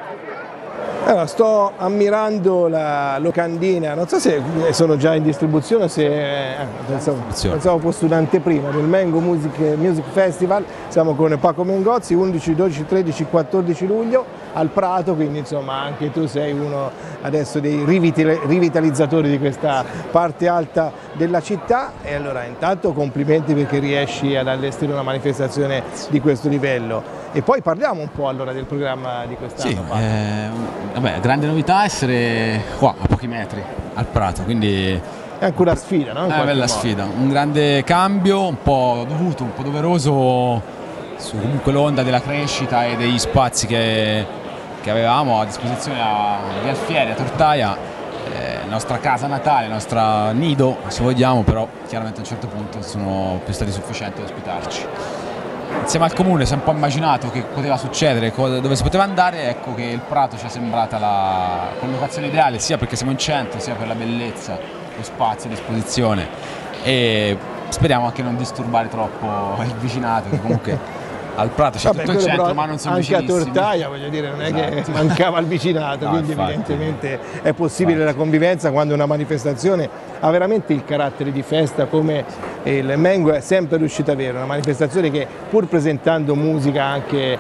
Allora, sto ammirando la locandina, non so se sono già in distribuzione o se pensavo fosse un'anteprima del Mango Music Festival. Siamo con Paco Mengozzi, 11, 12, 13, 14 luglio al Prato, quindi insomma anche tu sei uno adesso dei rivitalizzatori di questa parte alta della città. E allora intanto complimenti perché riesci ad allestire una manifestazione di questo livello. E poi parliamo un po' allora del programma di quest'anno. Sì, vabbè, grande novità essere qua a pochi metri al Prato, quindi è anche una sfida, no? È una bella sfida, un grande cambio, un po' dovuto, un po' doveroso su comunque l'onda della crescita e degli spazi che avevamo a disposizione a Via Alfieri, a Tortaia, nostra casa natale, nostra nido se vogliamo, però chiaramente a un certo punto sono più stati sufficienti ad ospitarci. Insieme al comune si è un po' immaginato che poteva succedere, dove si poteva andare, ecco che il Prato ci è sembrata la collocazione ideale, sia perché siamo in centro, sia per la bellezza, lo spazio a disposizione, e speriamo anche non disturbare troppo il vicinato, che comunque al Prato c'è tutto il centro, ma non sono anche vicinissimi. A Tortaia, voglio dire, non è che mancava il vicinato, no, quindi infatti, evidentemente è possibile la convivenza quando una manifestazione ha veramente il carattere di festa, come il Mango è sempre riuscito ad avere, una manifestazione che pur presentando musica anche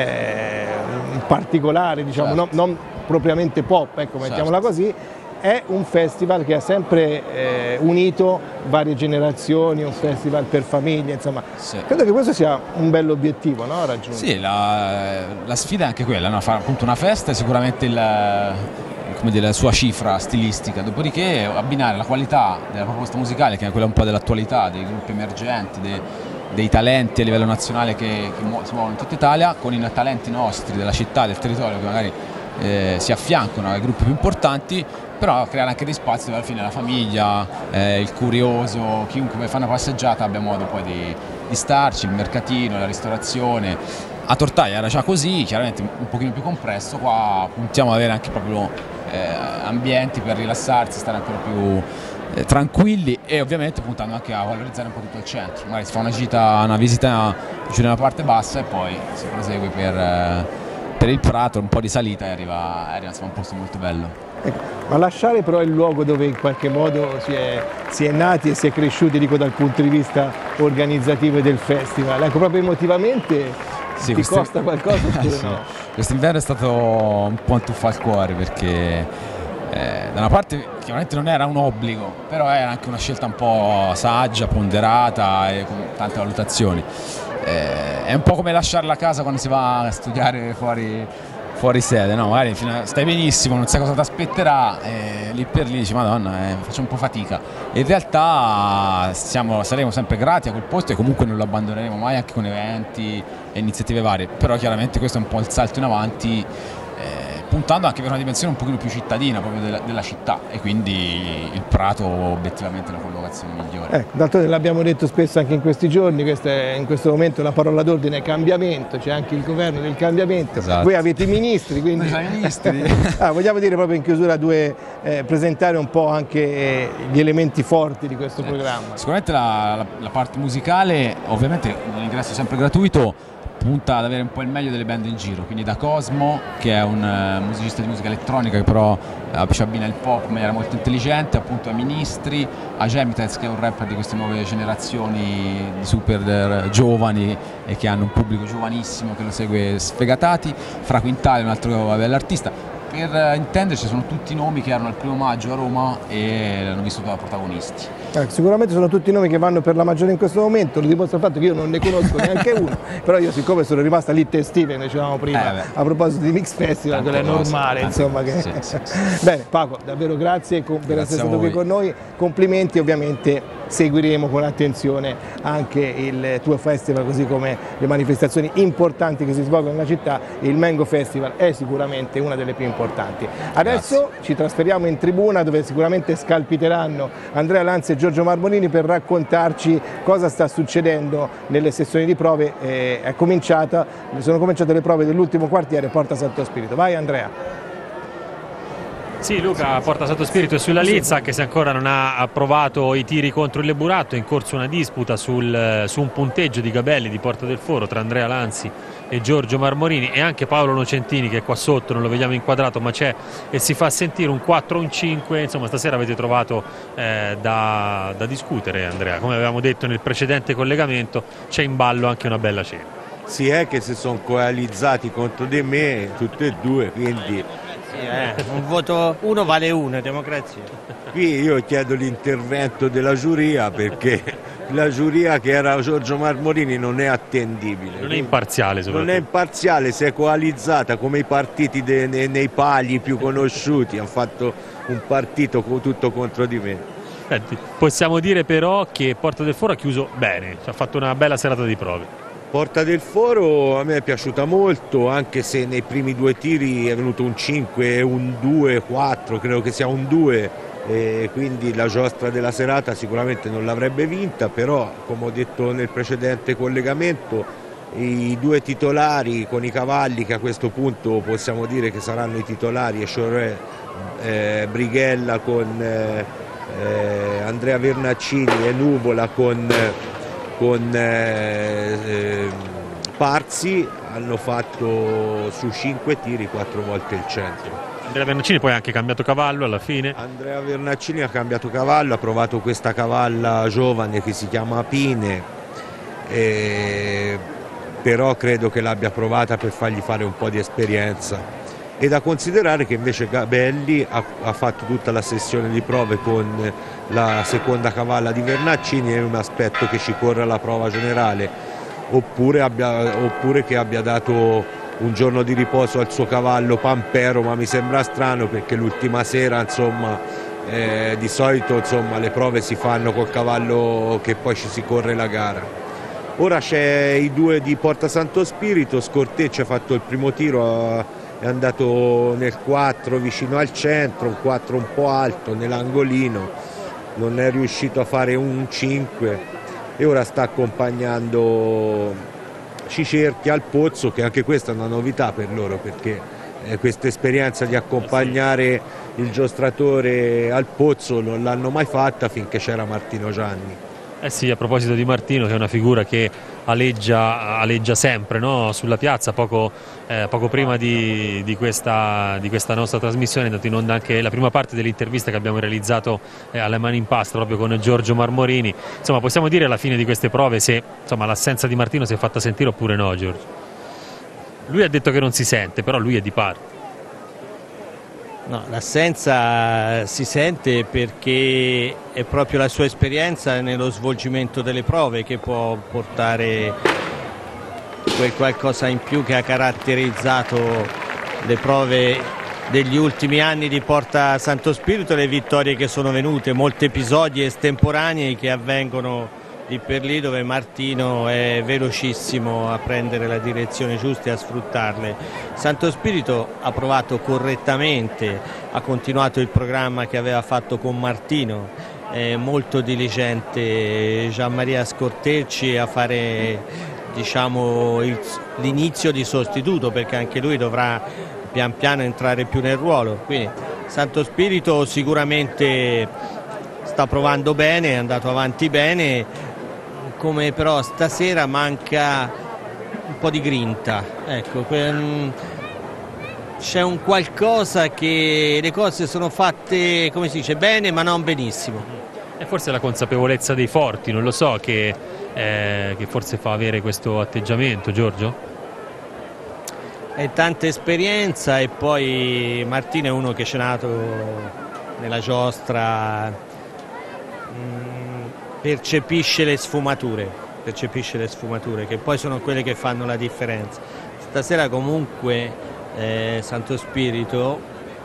particolare, diciamo, certo, non propriamente pop, ecco, mettiamola così, è un festival che ha sempre unito varie generazioni, un festival per famiglie, insomma, sì, credo che questo sia un bell'obiettivo, no? Raggiunto. Sì, la sfida è anche quella, no? Fare appunto una festa è sicuramente come dire, la sua cifra stilistica, dopodiché abbinare la qualità della proposta musicale, che è quella un po' dell'attualità, dei gruppi emergenti, dei talenti a livello nazionale che si muovono in tutta Italia, con i talenti nostri della città, del territorio, che magari si affiancano ai gruppi più importanti, però creare anche dei spazi dove alla fine la famiglia, il curioso, chiunque fa una passeggiata abbia modo poi di starci, il mercatino, la ristorazione. A Tortaia era già così, chiaramente un pochino più compresso, qua puntiamo ad avere anche proprio ambienti per rilassarsi, stare ancora più tranquilli, e ovviamente puntando anche a valorizzare un po' tutto il centro. Magari si fa una visita giù nella parte bassa e poi si prosegue per il Prato, un po' di salita, e arriva insomma, un posto molto bello. Ecco, ma lasciare però il luogo dove in qualche modo si è nati e si è cresciuti, dico dal punto di vista organizzativo e del festival, ecco, proprio emotivamente ti costa qualcosa oppure sì, no? Quest'inverno è stato un po' un tuffo al cuore, perché da una parte chiaramente non era un obbligo, però era anche una scelta un po' saggia, ponderata e con tante valutazioni. È un po' come lasciare la casa quando si va a studiare fuori sede, no? Magari stai benissimo, non sai cosa ti aspetterà, lì per lì dici Madonna, faccio un po' fatica. E in realtà saremo sempre grati a quel posto e comunque non lo abbandoneremo mai, anche con eventi e iniziative varie, però chiaramente questo è un po' il salto in avanti, puntando anche per una dimensione un pochino più cittadina proprio della città, e quindi il Prato obiettivamente è la collocazione migliore. D'altronde l'abbiamo detto spesso anche in questi giorni, in questo momento la parola d'ordine è cambiamento, c'è anche il governo del cambiamento, esatto. Voi avete i ministri, quindi vogliamo dire proprio in chiusura presentare un po' anche gli elementi forti di questo programma. Sicuramente la parte musicale, ovviamente l'ingresso è sempre gratuito, punta ad avere un po' il meglio delle band in giro, quindi da Cosmo, che è un musicista di musica elettronica che però ci abbina il pop in maniera molto intelligente, appunto ai Ministri, a Gemitez, che è un rapper di queste nuove generazioni di super giovani e che hanno un pubblico giovanissimo che lo segue sfegatati, Fra Quintale, un altro bell'artista. Per intenderci sono tutti nomi che erano al 1° maggio a Roma e l'hanno vissuto da protagonisti. Sicuramente sono tutti nomi che vanno per la maggiore in questo momento, lo dimostra il fatto che io non ne conosco neanche uno, però io siccome sono rimasta lì testina, ne dicevamo prima, a proposito di Mix Festival, quello è normale, insomma. Sì. Bene, Paco, davvero grazie per essere stato qui con noi, complimenti, ovviamente seguiremo con attenzione anche il tuo festival, così come le manifestazioni importanti che si svolgono nella città. Il Mango Festival è sicuramente una delle più importanti. Adesso ci trasferiamo in tribuna, dove sicuramente scalpiteranno Andrea Lanzi e Giorgio Marmonini per raccontarci cosa sta succedendo nelle sessioni di prove. Sono cominciate le prove dell'ultimo quartiere Porta Santo Spirito. Vai Andrea. Sì, Luca, Porta Santo Spirito è sulla Lizza, anche se ancora non ha approvato i tiri contro il Leburato. È in corso una disputa su un punteggio di Gabelli di Porta del Foro tra Andrea Lanzi e Giorgio Marmorini, e anche Paolo Nocentini che è qua sotto, non lo vediamo inquadrato ma c'è e si fa sentire, un 4 un 5. Insomma, stasera avete trovato da discutere, Andrea, come avevamo detto nel precedente collegamento, c'è in ballo anche una bella cena. Sì, è che si sono coalizzati contro di me tutti e due, quindi un voto, uno vale uno, democrazia. Qui io chiedo l'intervento della giuria, perché la giuria che era Giorgio Marmorini non è attendibile. Non è imparziale soprattutto. Non è imparziale, si è coalizzata come i partiti nei pali più conosciuti, hanno fatto un partito tutto contro di me. Senti, possiamo dire però che Porta del Foro ha chiuso bene, ha fatto una bella serata di prove. Porta del Foro a me è piaciuta molto, anche se nei primi 2 tiri è venuto un 5, un 2, 4, credo che sia un 2, e quindi la giostra della serata sicuramente non l'avrebbe vinta, però come ho detto nel precedente collegamento, i 2 titolari con i cavalli, che a questo punto possiamo dire che saranno i titolari, e cioè Brighella con Andrea Vernaccini e Nuvola con Parzi, hanno fatto su 5 tiri 4 volte il centro. Andrea Vernaccini poi ha anche cambiato cavallo alla fine. Andrea Vernaccini ha cambiato cavallo, ha provato questa cavalla giovane che si chiama Pine, però credo che l'abbia provata per fargli fare un po' di esperienza. E da considerare che invece Gabelli ha fatto tutta la sessione di prove con la seconda cavalla di Vernaccini, e un aspetto che ci corre alla prova generale, oppure che abbia dato un giorno di riposo al suo cavallo Pampero, ma mi sembra strano perché l'ultima sera, insomma, di solito, insomma, le prove si fanno col cavallo che poi ci si corre la gara. Ora c'è i 2 di Porta Santo Spirito, Scortecci ha fatto il primo tiro, è andato nel 4 vicino al centro, un 4 un po' alto nell'angolino, non è riuscito a fare un 5 e ora sta accompagnando Cicerchi al Pozzo, che anche questa è una novità per loro, perché questa esperienza di accompagnare il giostratore al Pozzo non l'hanno mai fatta finché c'era Martino Gianni. Eh sì, a proposito di Martino, che è una figura che aleggia sempre, no? Sulla piazza, poco prima di questa nostra trasmissione è andata in onda anche la prima parte dell'intervista che abbiamo realizzato alle Mani in Pasta proprio con Giorgio Marmorini. Insomma, possiamo dire alla fine di queste prove se l'assenza di Martino si è fatta sentire oppure no, Giorgio? Lui ha detto che non si sente, però lui è di parte. No, l'assenza si sente perché è proprio la sua esperienza nello svolgimento delle prove che può portare quel qualcosa in più che ha caratterizzato le prove degli ultimi anni di Porta Santo Spirito, le vittorie che sono venute, molti episodi estemporanei che avvengono lì per lì, dove Martino è velocissimo a prendere la direzione giusta e a sfruttarle. Santo Spirito ha provato correttamente, ha continuato il programma che aveva fatto con Martino, è molto diligente Gianmaria Scortecci a fare, diciamo, l'inizio di sostituto, perché anche lui dovrà pian piano entrare più nel ruolo. Quindi Santo Spirito sicuramente sta provando bene, è andato avanti bene, come però stasera manca un po' di grinta, ecco, c'è un qualcosa che le cose sono fatte, come si dice, bene ma non benissimo. E forse la consapevolezza dei forti, non lo so, che forse fa avere questo atteggiamento, Giorgio? È tanta esperienza, e poi Martino è uno che c'è nato nella giostra, percepisce le sfumature, che poi sono quelle che fanno la differenza. Stasera comunque Santo Spirito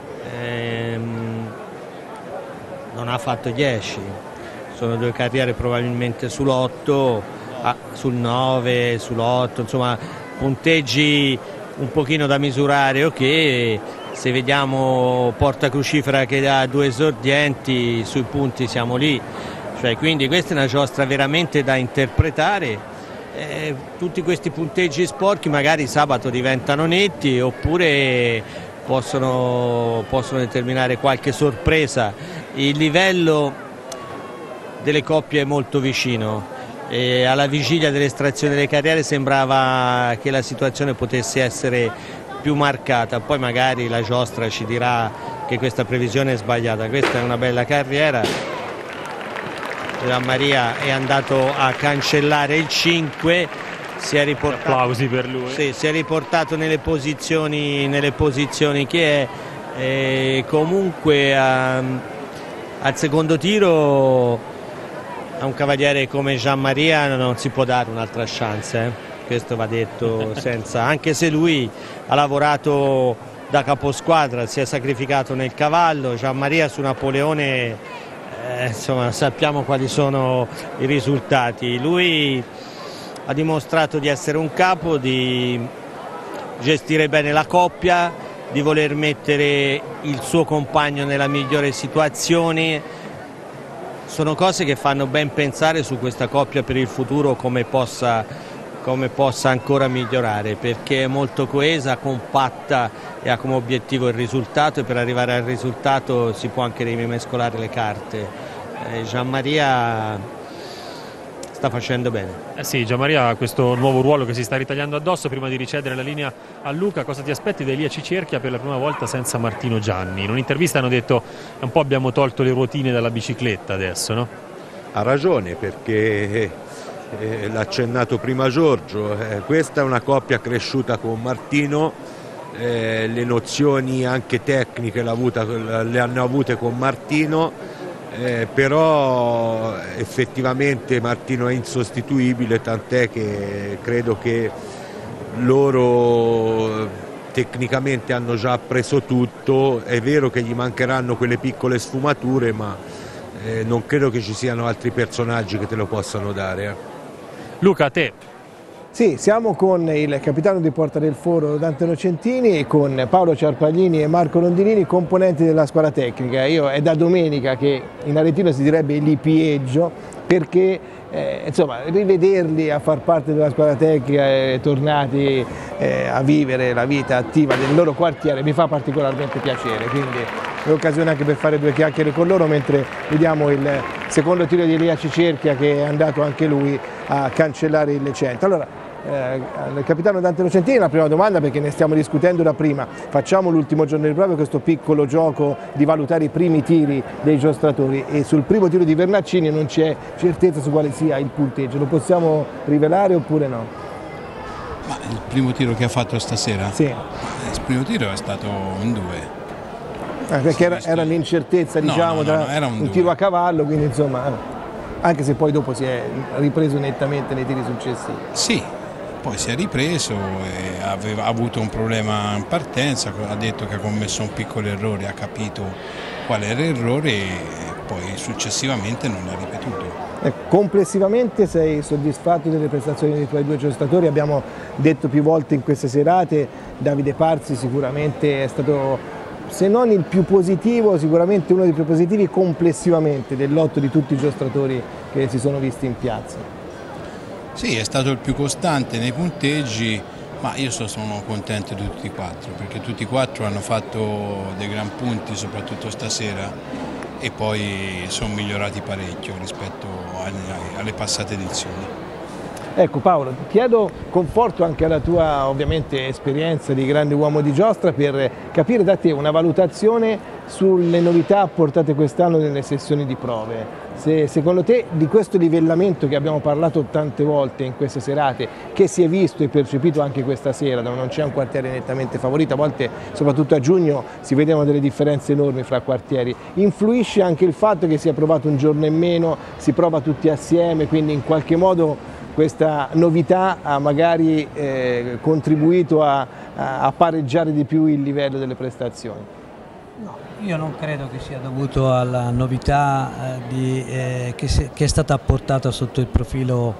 non ha fatto 10, sono 2 carriere probabilmente sull'8, sul 9, sull'8, insomma punteggi un pochino da misurare, ok. Se vediamo Porta Crucifera che ha 2 esordienti, sui punti siamo lì. Cioè, quindi questa è una giostra veramente da interpretare, tutti questi punteggi sporchi magari sabato diventano netti, oppure possono determinare qualche sorpresa. Il livello delle coppie è molto vicino, e alla vigilia dell'estrazione delle carriere sembrava che la situazione potesse essere più marcata, poi magari la giostra ci dirà che questa previsione è sbagliata. Questa è una bella carriera, Gianmaria è andato a cancellare il 5, si è riportato, applausi per lui. sì, si è riportato nelle posizioni che è, e comunque al secondo tiro a un cavaliere come Gianmaria non si può dare un'altra chance, questo va detto senza, anche se lui ha lavorato da caposquadra, si è sacrificato nel cavallo. Gianmaria su Napoleone, insomma, sappiamo quali sono i risultati. Lui ha dimostrato di essere un capo, di gestire bene la coppia, di voler mettere il suo compagno nella migliore situazione. Sono cose che fanno ben pensare su questa coppia per il futuro, come possa ancora migliorare, perché è molto coesa, compatta e ha come obiettivo il risultato, e per arrivare al risultato si può anche rimescolare le carte. Gianmaria sta facendo bene. Sì, Gianmaria ha questo nuovo ruolo che si sta ritagliando addosso. Prima di ricedere la linea a Luca, cosa ti aspetti da Elia Cicerchia per la prima volta senza Martino Gianni? In un'intervista hanno detto un po' abbiamo tolto le ruotine dalla bicicletta adesso, no? Ha ragione, perché l'ha accennato prima Giorgio, questa è una coppia cresciuta con Martino, le nozioni anche tecniche le hanno avute con Martino. Però effettivamente Martino è insostituibile, tant'è che credo che loro tecnicamente hanno già appreso tutto. È vero che gli mancheranno quelle piccole sfumature, ma non credo che ci siano altri personaggi che te lo possano dare. Luca, a te. Sì, siamo con il capitano di Porta del Foro Dante Nocentini e con Paolo Ciarpaglini e Marco Londinini, componenti della squadra tecnica. È da domenica che in argentino si direbbe l'ipieggio, perché insomma, rivederli a far parte della squadra tecnica, tornati a vivere la vita attiva del loro quartiere, mi fa particolarmente piacere, quindi è l'occasione anche per fare due chiacchiere con loro mentre vediamo il secondo tiro di Elia Cicerchia, che è andato anche lui a cancellare il centro. Allora, al capitano Dante Nocentini la prima domanda, perché ne stiamo discutendo da prima. Facciamo l'ultimo giorno di prova, questo piccolo gioco di valutare i primi tiri dei giostratori, e sul primo tiro di Vernaccini non c'è certezza su quale sia il punteggio, lo possiamo rivelare oppure no? Ma il primo tiro che ha fatto stasera? Sì. Il primo tiro è stato un 2. Perché era l'incertezza, diciamo, era un tiro a cavallo, quindi insomma, anche se poi dopo si è ripreso nettamente nei tiri successivi. Sì, poi si è ripreso e aveva avuto un problema in partenza, ha detto che ha commesso un piccolo errore, ha capito qual era l'errore e poi successivamente non l'ha ripetuto. Complessivamente sei soddisfatto delle prestazioni dei tuoi due giostratori? Abbiamo detto più volte in queste serate, Davide Parzi sicuramente è stato, se non il più positivo, sicuramente uno dei più positivi complessivamente del lotto di tutti i giostratori che si sono visti in piazza. Sì, è stato il più costante nei punteggi, ma io sono contento di tutti e quattro, perché tutti e quattro hanno fatto dei gran punti, soprattutto stasera, e poi sono migliorati parecchio rispetto alle passate edizioni. Ecco Paolo, ti chiedo conforto anche alla tua ovviamente esperienza di grande uomo di giostra per capire da te una valutazione sulle novità apportate quest'anno nelle sessioni di prove. Se secondo te di questo livellamento che abbiamo parlato tante volte in queste serate, che si è visto e percepito anche questa sera, dove non c'è un quartiere nettamente favorito, a volte soprattutto a giugno si vedono delle differenze enormi fra quartieri, influisce anche il fatto che sia provato un giorno in meno, si prova tutti assieme, quindi in qualche modo questa novità ha magari contribuito a pareggiare di più il livello delle prestazioni? No, io non credo che sia dovuto alla novità che è stata apportata sotto il profilo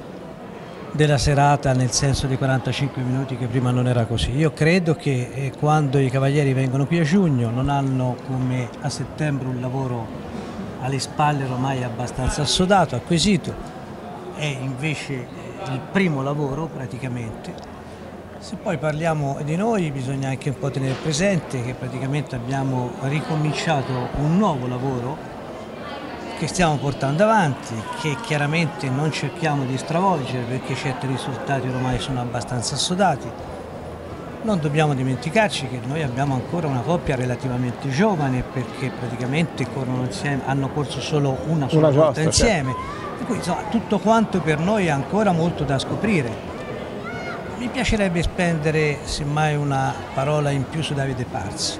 della serata, nel senso di 45 minuti, che prima non era così. Io credo che quando i cavalieri vengono qui a giugno non hanno come a settembre un lavoro alle spalle ormai abbastanza assodato, acquisito. È invece il primo lavoro praticamente. Se poi parliamo di noi bisogna anche un po' tenere presente che praticamente abbiamo ricominciato un nuovo lavoro che stiamo portando avanti, che chiaramente non cerchiamo di stravolgere perché certi risultati ormai sono abbastanza assodati. Non dobbiamo dimenticarci che noi abbiamo ancora una coppia relativamente giovane perché praticamente hanno corso solo una sola volta insieme. Certo. Per cui, insomma, tutto quanto per noi è ancora molto da scoprire. Mi piacerebbe spendere semmai una parola in più su Davide Parsi.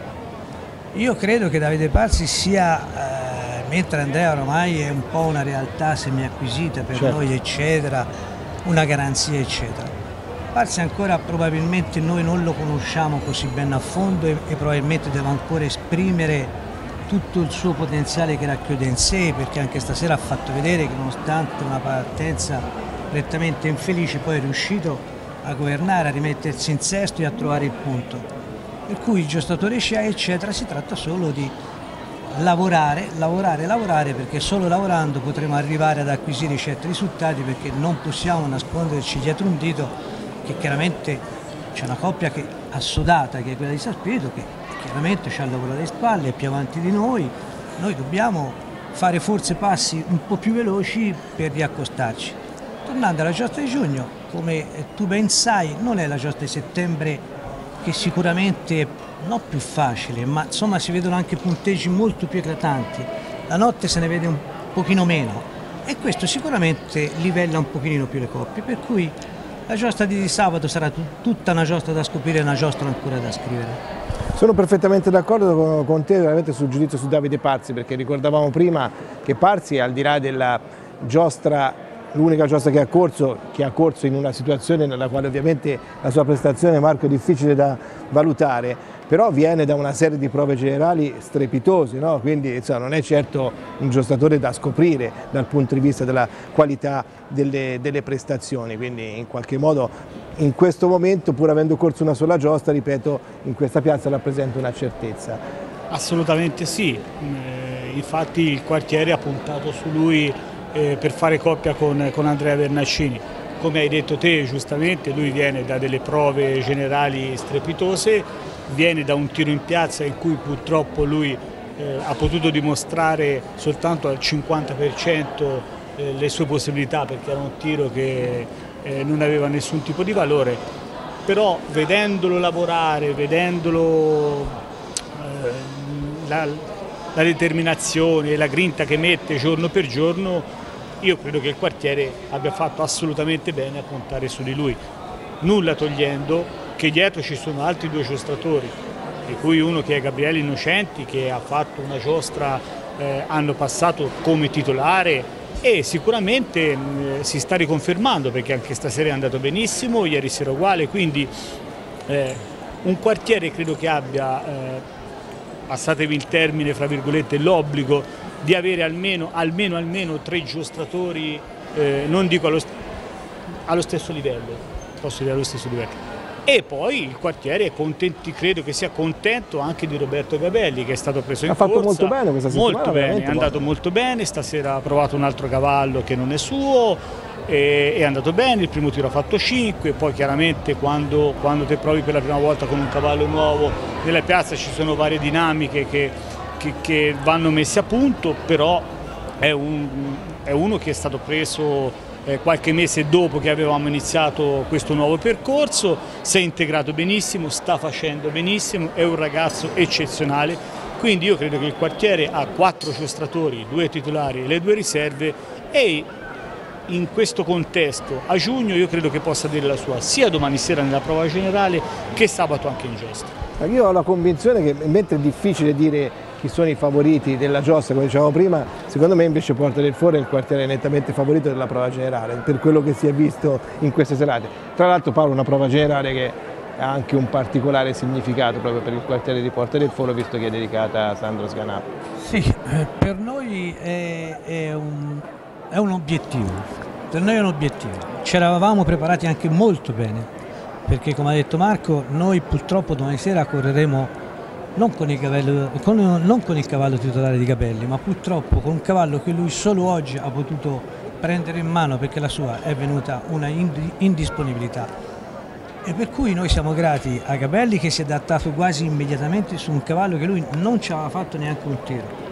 Io credo che Davide Parsi sia, mentre Andrea ormai è un po' una realtà semiacquisita per noi, eccetera, una garanzia, eccetera. Parsi ancora probabilmente noi non lo conosciamo così bene a fondo e probabilmente deve ancora esprimere tutto il suo potenziale che racchiude in sé, perché anche stasera ha fatto vedere che nonostante una partenza prettamente infelice poi è riuscito a governare, a rimettersi in sesto e a trovare il punto. Per cui il giocatore c'è, eccetera, si tratta solo di lavorare, perché solo lavorando potremo arrivare ad acquisire certi risultati, perché non possiamo nasconderci dietro un dito che chiaramente c'è una coppia che assodata, che è quella di San Spirito, che chiaramente c'ha il lavoro alle spalle, è più avanti di noi dobbiamo fare forse passi un po' più veloci per riaccostarci. Tornando alla giostra di giugno, come tu ben sai, non è la giostra di settembre che sicuramente non più facile, ma insomma si vedono anche punteggi molto più eclatanti, la notte se ne vede un pochino meno e questo sicuramente livella un pochino più le coppie, per cui la giostra di sabato sarà tutta una giostra da scoprire e una giostra ancora da scrivere. Sono perfettamente d'accordo con te veramente sul giudizio su Davide Parsi, perché ricordavamo prima che Parsi, al di là della giostra, l'unica giostra che ha corso in una situazione nella quale ovviamente la sua prestazione, Marco, è difficile da valutare, però viene da una serie di prove generali strepitose, no? Quindi insomma, non è certo un giocatore da scoprire dal punto di vista della qualità delle prestazioni, quindi in qualche modo in questo momento, pur avendo corso una sola giostra, ripeto, in questa piazza rappresenta una certezza. Assolutamente sì, infatti il quartiere ha puntato su lui per fare coppia con Andrea Vernaccini. Come hai detto te giustamente, lui viene da delle prove generali strepitose, viene da un tiro in piazza in cui purtroppo lui ha potuto dimostrare soltanto al 50% le sue possibilità, perché era un tiro che non aveva nessun tipo di valore, però vedendolo lavorare, vedendolo la determinazione e la grinta che mette giorno per giorno, io credo che il quartiere abbia fatto assolutamente bene a puntare su di lui, nulla togliendo che dietro ci sono altri due giostratori, di cui uno che è Gabriele Innocenti, che ha fatto una giostra anno passato come titolare e sicuramente si sta riconfermando, perché anche stasera è andato benissimo, ieri sera uguale, quindi un quartiere credo che abbia, passatevi il termine, fra virgolette, l'obbligo di avere almeno 3 giostratori, non dico allo stesso livello, posso dire allo stesso livello. E poi il quartiere credo che sia contento anche di Roberto Gabelli, che è stato preso in corsa. Ha fatto molto bene questa settimana. Molto bene, è andato molto bene, stasera ha provato un altro cavallo che non è suo, è andato bene, il primo tiro ha fatto 5, poi chiaramente quando te provi per la prima volta con un cavallo nuovo nella piazza ci sono varie dinamiche che vanno messe a punto, però è uno che è stato preso qualche mese dopo che avevamo iniziato questo nuovo percorso, si è integrato benissimo, sta facendo benissimo, è un ragazzo eccezionale, quindi io credo che il quartiere ha 4 giostratori, 2 titolari e le 2 riserve e in questo contesto a giugno io credo che possa dire la sua sia domani sera nella prova generale che sabato anche in giostra. Io ho la convinzione che mentre è difficile dire chi sono i favoriti della giostra, come dicevamo prima, secondo me invece Porta del Foro è il quartiere nettamente favorito della prova generale, per quello che si è visto in queste serate. Tra l'altro, Paolo, una prova generale che ha anche un particolare significato proprio per il quartiere di Porta del Foro, visto che è dedicata a Sandro Sganà. Sì, per noi è un obiettivo, per noi è un obiettivo. Ci eravamo preparati anche molto bene, perché come ha detto Marco, noi purtroppo domani sera correremo non con il cavallo titolare di Gabelli, ma purtroppo con un cavallo che lui solo oggi ha potuto prendere in mano perché la sua è venuta una indisponibilità. E per cui noi siamo grati a Gabelli che si è adattato quasi immediatamente su un cavallo che lui non ci aveva fatto neanche un tiro.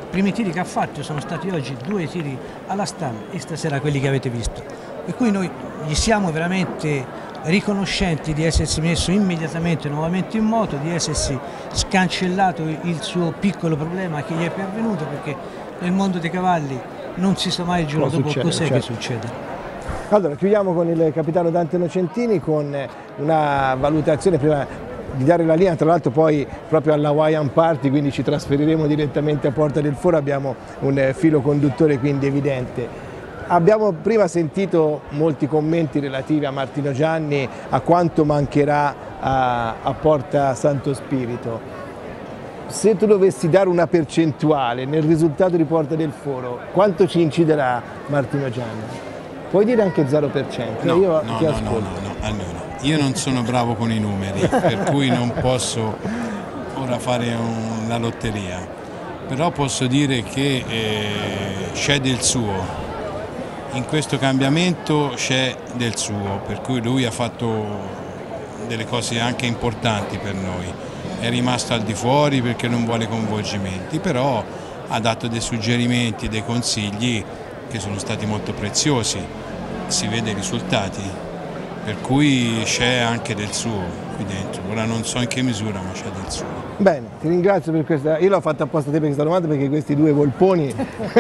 primi tiri che ha fatto sono stati oggi 2 tiri alla stalla e stasera quelli che avete visto. Per cui noi gli siamo veramente riconoscenti di essersi messo immediatamente nuovamente in moto, di essersi scancellato il suo piccolo problema che gli è pervenuto, perché nel mondo dei cavalli non si sa mai il giorno dopo cos'è che succede. Allora, chiudiamo con il capitano Dante Nocentini con una valutazione prima di dare la linea, tra l'altro poi proprio alla Hawaiian Party, quindi ci trasferiremo direttamente a Porta del Foro, abbiamo un filo conduttore quindi evidente. Abbiamo prima sentito molti commenti relativi a Martino Gianni, a quanto mancherà a Porta Santo Spirito. Se tu dovessi dare una percentuale nel risultato di Porta del Foro, quanto ci inciderà Martino Gianni? Puoi dire anche 0%, io ti ascolto. Allora, io non sono bravo con i numeri, per cui non posso ora fare la lotteria, però posso dire che c'è del suo. In questo cambiamento c'è del suo, per cui lui ha fatto delle cose anche importanti per noi. È rimasto al di fuori perché non vuole coinvolgimenti, però ha dato dei suggerimenti, dei consigli che sono stati molto preziosi, si vede i risultati, per cui c'è anche del suo qui dentro. Ora non so in che misura, ma c'è del suo. Bene, ti ringrazio per questa, io l'ho fatta apposta a te per questa domanda perché questi due volponi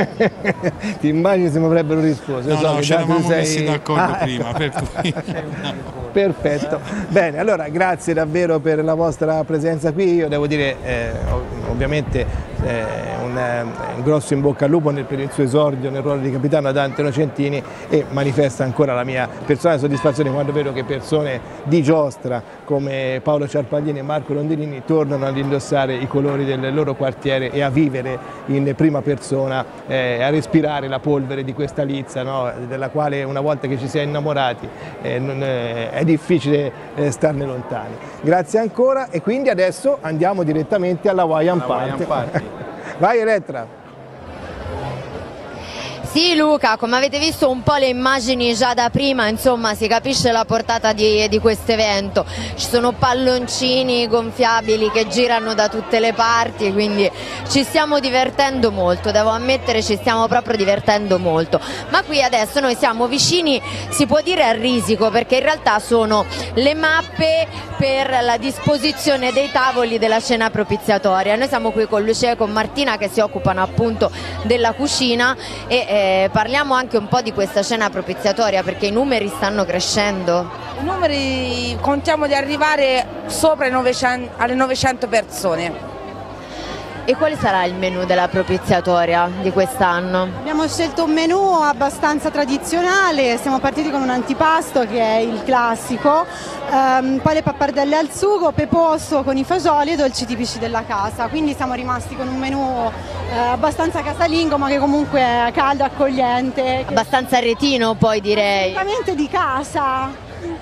ti immagini se mi avrebbero risposto. No, ci eravamo messi d'accordo prima, per cui... Perfetto, bene, allora grazie davvero per la vostra presenza qui, io devo dire ovviamente un grosso in bocca al lupo per il suo esordio nel ruolo di capitano a Dante Nocentini, e manifesta ancora la mia personale soddisfazione quando vedo che persone di giostra come Paolo Ciarpaglini e Marco Rondinini tornano ad indossare i colori del loro quartiere e a vivere in prima persona, a respirare la polvere di questa lizza, no? Della quale una volta che ci si è innamorati è difficile starne lontani. Grazie ancora, e quindi adesso andiamo direttamente alla Hawaiian Party. Vai Elettra! Sì Luca, come avete visto un po' le immagini già da prima, insomma si capisce la portata di questo evento. Ci sono palloncini gonfiabili che girano da tutte le parti, quindi ci stiamo divertendo molto, devo ammettere ci stiamo proprio divertendo molto. Ma qui adesso noi siamo vicini, si può dire, a risico, perché in realtà sono le mappe per la disposizione dei tavoli della cena propiziatoria. Noi siamo qui con Lucia e con Martina che si occupano appunto della cucina e parliamo anche un po' di questa cena propiziatoria, perché i numeri stanno crescendo. I numeri contiamo di arrivare sopra alle 900 persone. E quale sarà il menù della propiziatoria di quest'anno? Abbiamo scelto un menù abbastanza tradizionale, siamo partiti con un antipasto che è il classico, poi le pappardelle al sugo, peposo con i fagioli e dolci tipici della casa, quindi siamo rimasti con un menù abbastanza casalingo ma che comunque è caldo, accogliente. Abbastanza retino poi direi. Assolutamente di casa.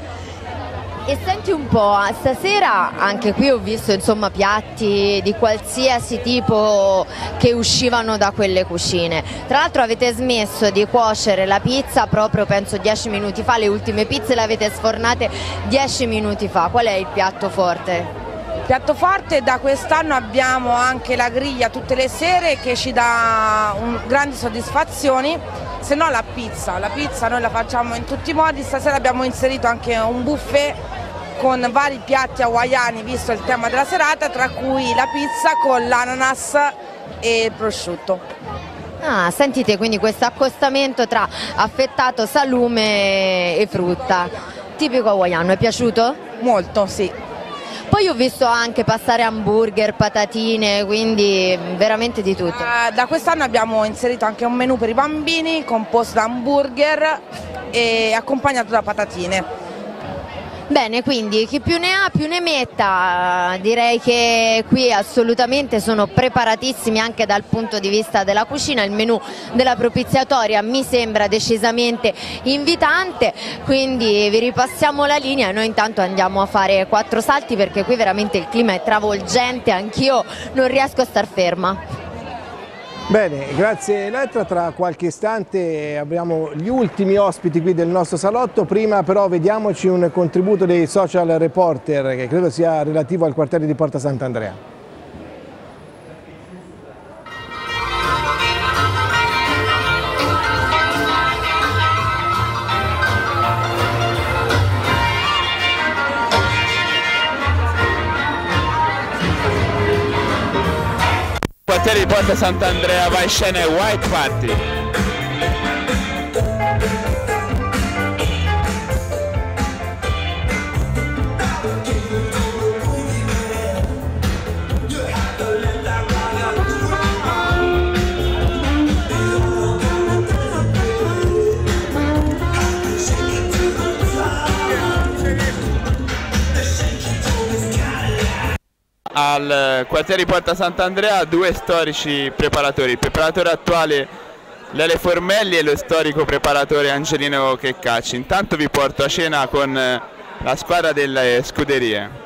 E senti un po', stasera anche qui ho visto insomma piatti di qualsiasi tipo che uscivano da quelle cucine. Tra l'altro avete smesso di cuocere la pizza proprio penso 10 minuti fa, le ultime pizze le avete sfornate 10 minuti fa. Qual è il piatto forte? Piatto forte, da quest'anno abbiamo anche la griglia tutte le sere che ci dà grandi soddisfazioni, se no la pizza noi la facciamo in tutti i modi. Stasera abbiamo inserito anche un buffet con vari piatti hawaiani visto il tema della serata, tra cui la pizza con l'ananas e il prosciutto. Ah, sentite quindi questo accostamento tra affettato, salume e frutta, tipico hawaiano, è piaciuto? Molto, sì. Poi ho visto anche passare hamburger, patatine, quindi veramente di tutto. Da quest'anno abbiamo inserito anche un menù per i bambini composto da hamburger e accompagnato da patatine. Bene, quindi chi più ne ha più ne metta, direi che qui assolutamente sono preparatissimi anche dal punto di vista della cucina. Il menù della propiziatoria mi sembra decisamente invitante, quindi vi ripassiamo la linea e noi intanto andiamo a fare 4 salti perché qui veramente il clima è travolgente, anch'io non riesco a star ferma. Bene, grazie Elettra, tra qualche istante abbiamo gli ultimi ospiti qui del nostro salotto, prima però vediamoci un contributo dei social reporter che credo sia relativo al quartiere di Porta Sant'Andrea. quartiere di Porta Sant'Andrea va in scena è White Party. Al quartiere di Porta Sant'Andrea due storici preparatori, il preparatore attuale Lele Formelli e lo storico preparatore Angelino Checcacci. Intanto vi porto a cena con la squadra delle scuderie.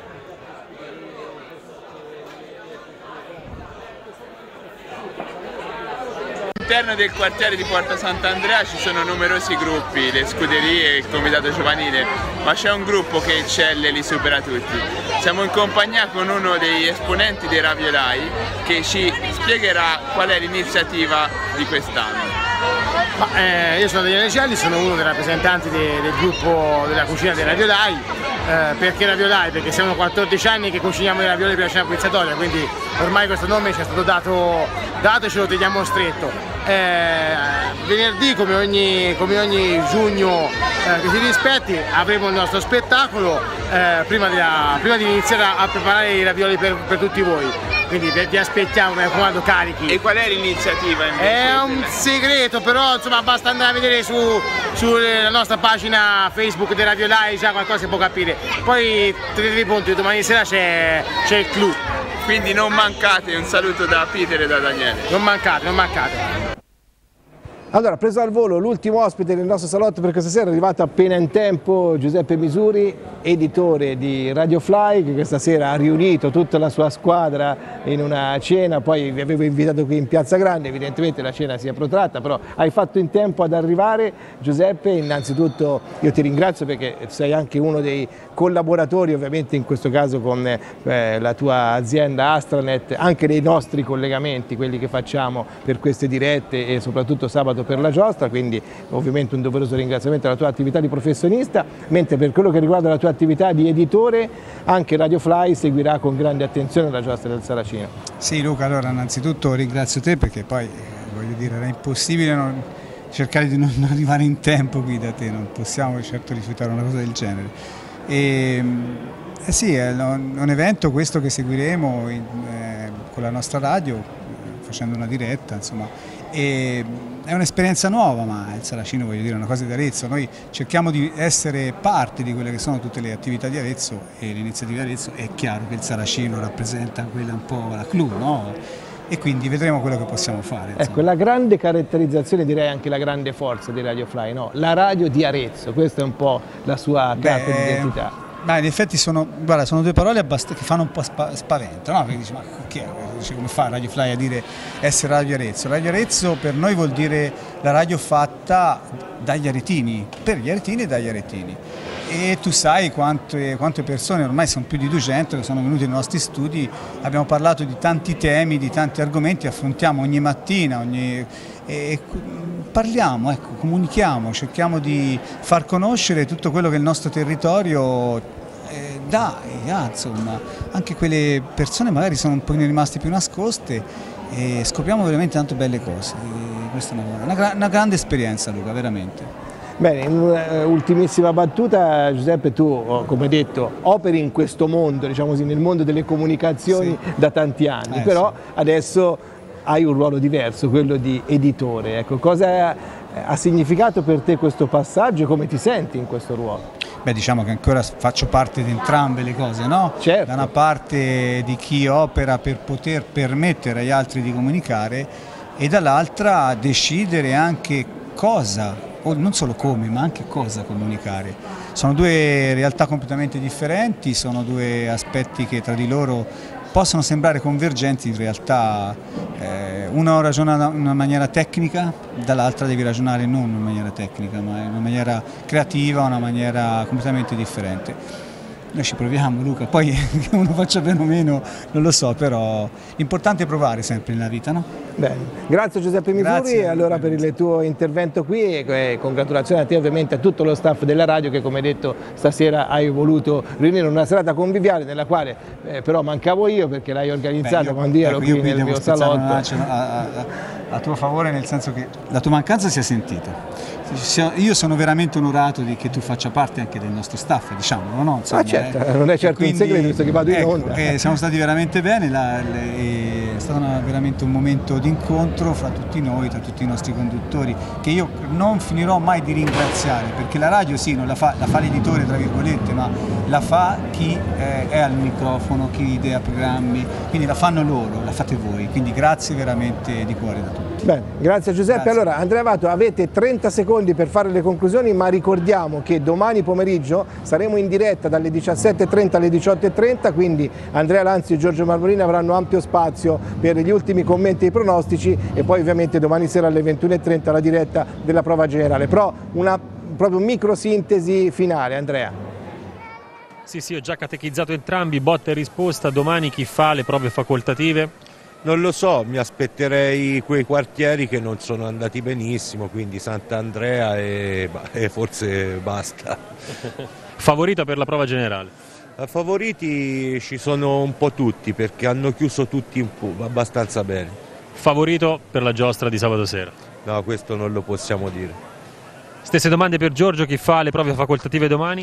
All'interno del quartiere di Porta Sant'Andrea ci sono numerosi gruppi, le scuderie e il comitato giovanile, ma c'è un gruppo che eccelle e li supera tutti. Siamo in compagnia con uno degli esponenti dei Raviolai che ci spiegherà qual è l'iniziativa di quest'anno. Io sono Daniele Celli, sono uno dei rappresentanti del gruppo della cucina dei Raviolai. Perché Raviolai? Perché siamo 14 anni che cuciniamo i ravioli per la cena pizzatoria, quindi ormai questo nome ci è stato dato e ce lo teniamo stretto. Venerdì, come ogni giugno che si rispetti, avremo il nostro spettacolo prima di iniziare a preparare i ravioli per tutti voi. Quindi vi aspettiamo, mi raccomando, carichi. E qual è l'iniziativa invece? È un segreto, però insomma basta andare a vedere sulla nostra pagina Facebook dei Raviolai, già qualcosa si può capire. Poi tenetevi pronti, domani sera c'è il clou. Quindi non mancate, un saluto da Peter e da Daniele. Non mancate. Allora, preso al volo l'ultimo ospite del nostro salotto per questa sera, è arrivato appena in tempo Giuseppe Misuri, editore di Radio Fly, che questa sera ha riunito tutta la sua squadra in una cena. Poi vi avevo invitato qui in Piazza Grande, evidentemente la cena si è protratta, però hai fatto in tempo ad arrivare. Giuseppe, innanzitutto io ti ringrazio perché sei anche uno dei collaboratori, ovviamente in questo caso con la tua azienda Astranet, anche dei nostri collegamenti, quelli che facciamo per queste dirette e soprattutto sabato per la giostra, quindi ovviamente un doveroso ringraziamento alla tua attività di professionista, mentre per quello che riguarda la tua attività di editore, anche Radio Fly seguirà con grande attenzione la giostra del Saracino. Sì Luca, allora innanzitutto ringrazio te perché poi voglio dire era impossibile cercare di non arrivare in tempo qui da te, non possiamo certo rifiutare una cosa del genere. Sì, è un evento questo che seguiremo con la nostra radio, facendo una diretta, insomma. È un'esperienza nuova, ma il Saracino, voglio dire, è una cosa di Arezzo. Noi cerchiamo di essere parte di quelle che sono tutte le attività di Arezzo e le iniziative di Arezzo. È chiaro che il Saracino rappresenta quella un po' la clou, no? E quindi vedremo quello che possiamo fare. Insomma. Ecco, la grande caratterizzazione, direi anche la grande forza di Radio Fly, no? La radio di Arezzo, questa è un po' la sua carta d'identità. In effetti sono due parole che fanno un po' spavento, no? Perché dici, ma come fa Radio Fly a dire essere Radio Arezzo? Radio Arezzo per noi vuol dire la radio fatta dagli aretini, per gli aretini e dagli aretini. E tu sai quante persone, ormai sono più di 200 che sono venute nei nostri studi, abbiamo parlato di tanti temi, di tanti argomenti, affrontiamo ogni mattina, parliamo, ecco, comunichiamo, cerchiamo di far conoscere tutto quello che il nostro territorio dà, insomma, anche quelle persone magari sono un po' rimaste più nascoste e scopriamo veramente tante belle cose. Questa è una grande esperienza, Luca, veramente. Bene, in un'ultimissima battuta, Giuseppe, tu come detto operi in questo mondo, diciamo così, nel mondo delle comunicazioni da tanti anni, però adesso hai un ruolo diverso, quello di editore. Ecco, cosa ha significato per te questo passaggio e come ti senti in questo ruolo? Beh, diciamo che ancora faccio parte di entrambe le cose, no? Certo. Da una parte di chi opera per poter permettere agli altri di comunicare e dall'altra decidere anche cosa, o non solo come, ma anche cosa comunicare. Sono due realtà completamente differenti, sono due aspetti che tra di loro possono sembrare convergenti, in realtà uno ragiona in una maniera tecnica, dall'altra devi ragionare non in una maniera tecnica, ma in una maniera creativa, una maniera completamente differente. Noi ci proviamo, Luca, poi che uno faccia bene o meno non lo so, però l'importante è provare sempre nella vita, no? Bene. Grazie Giuseppe Misuri allora per il tuo intervento qui e congratulazioni a te ovviamente a tutto lo staff della radio che come detto stasera hai voluto riunire una serata conviviale nella quale però mancavo io perché l'hai organizzata quando io ero qui nel mio salotto. A tuo favore, nel senso che la tua mancanza si è sentita. Io sono veramente onorato di che tu faccia parte anche del nostro staff, diciamolo, no? Insomma, certo, non è certo un segreto visto che vado in onda. Siamo stati veramente bene, è stato veramente un momento di incontro fra tutti noi, tra tutti i nostri conduttori, che io non finirò mai di ringraziare, perché la radio sì, non la fa l'editore tra virgolette, ma la fa chi è al microfono, chi idea programmi, quindi la fanno loro, la fate voi, quindi grazie veramente di cuore da tutti. Bene, grazie Giuseppe. Grazie. Allora Andrea Avato, avete 30 secondi per fare le conclusioni, ma ricordiamo che domani pomeriggio saremo in diretta dalle 17:30 alle 18:30, quindi Andrea Lanzi e Giorgio Marmolini avranno ampio spazio per gli ultimi commenti e i pronostici e poi ovviamente domani sera alle 21:30 la diretta della prova generale. Però una proprio microsintesi finale, Andrea. Sì, ho già catechizzato entrambi, botta e risposta, domani chi fa le prove facoltative? Non lo so, mi aspetterei quei quartieri che non sono andati benissimo, quindi Sant'Andrea e forse basta. Favorita per la prova generale? Favoriti ci sono un po' tutti perché hanno chiuso tutti abbastanza bene. Favorito per la giostra di sabato sera? No, questo non lo possiamo dire. Stesse domande per Giorgio, chi fa le prove facoltative domani?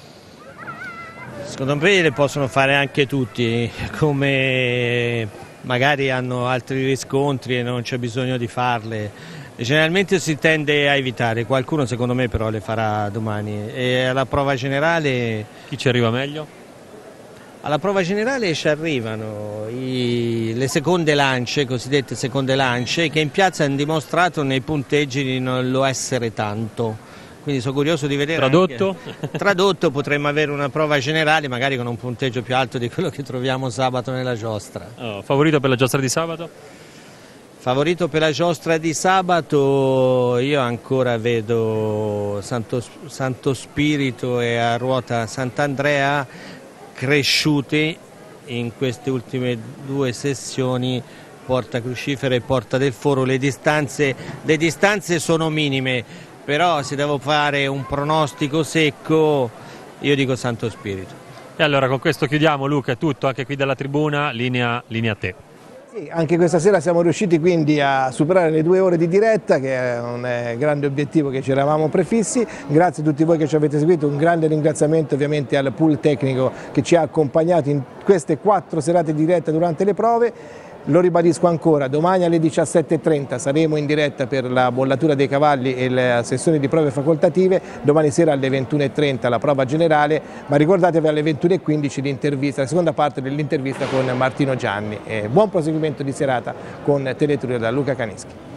Secondo me le possono fare anche tutti, come magari hanno altri riscontri e non c'è bisogno di farle. Generalmente si tende a evitare, qualcuno secondo me però le farà domani. E alla prova generale... Chi ci arriva meglio? Alla prova generale ci arrivano le seconde lance, cosiddette seconde lance, che in piazza hanno dimostrato nei punteggi di non lo essere tanto. Quindi sono curioso di vedere. Tradotto? Tradotto potremmo avere una prova generale magari con un punteggio più alto di quello che troviamo sabato nella giostra. Favorito per la giostra di sabato? Favorito per la giostra di sabato io ancora vedo Santo Spirito e a ruota Sant'Andrea cresciuti in queste ultime due sessioni, Porta Crucifera e Porta del Foro. Le distanze sono minime. Però se devo fare un pronostico secco io dico Santo Spirito. E allora con questo chiudiamo, Luca, è tutto anche qui dalla tribuna, linea a te. Sì, anche questa sera siamo riusciti quindi a superare le 2 ore di diretta, che è un grande obiettivo che ci eravamo prefissi. Grazie a tutti voi che ci avete seguito, un grande ringraziamento ovviamente al pool tecnico che ci ha accompagnato in queste 4 serate di diretta durante le prove. Lo ribadisco ancora, domani alle 17:30 saremo in diretta per la bollatura dei cavalli e la sessione di prove facoltative, domani sera alle 21:30 la prova generale, ma ricordatevi alle 21:15 l'intervista, la seconda parte dell'intervista con Martino Gianni. Buon proseguimento di serata con Teletruria da Luca Canischi.